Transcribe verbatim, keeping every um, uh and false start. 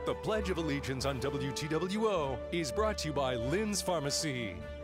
The Pledge of Allegiance on W T W O is brought to you by Lynn's Pharmacy.